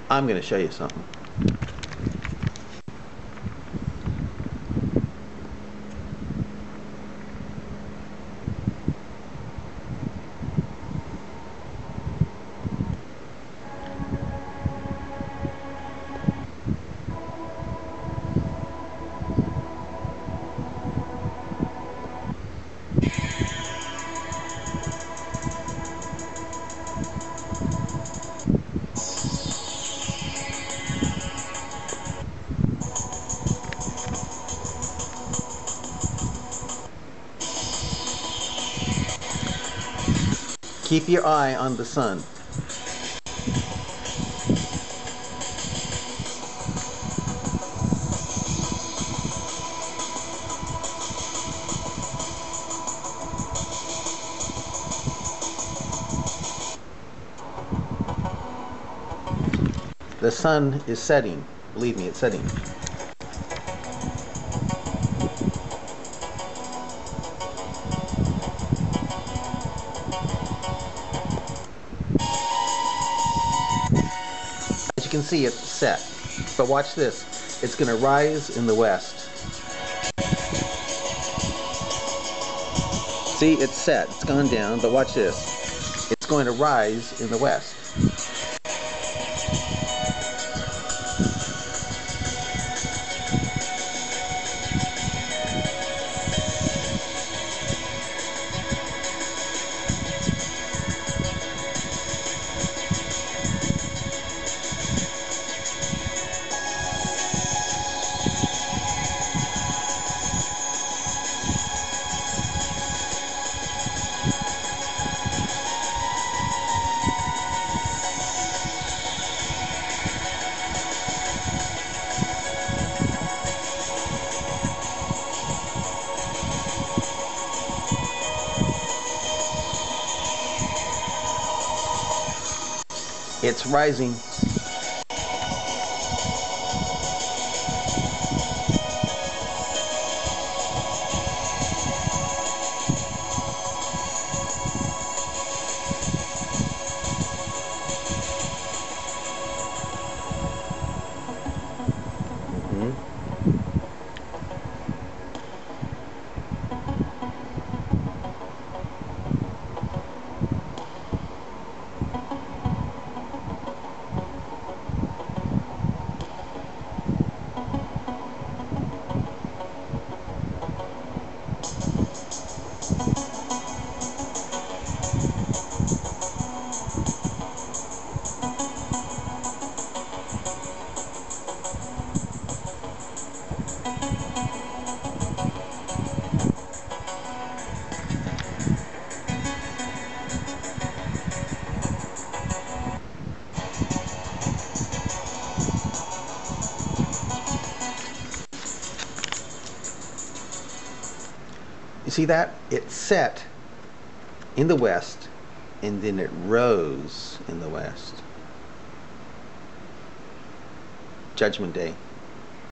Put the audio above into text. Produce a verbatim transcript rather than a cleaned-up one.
I'm going to show you something. Keep your eye on the sun. The sun is setting. Believe me, it's setting. As you can see, it's set. But watch this. It's going to rise in the west. See, it's set. It's gone down, but watch this. It's going to rise in the west. It's rising. Mm-hmm. You see that? It set in the west and then it rose in the west. Judgment Day.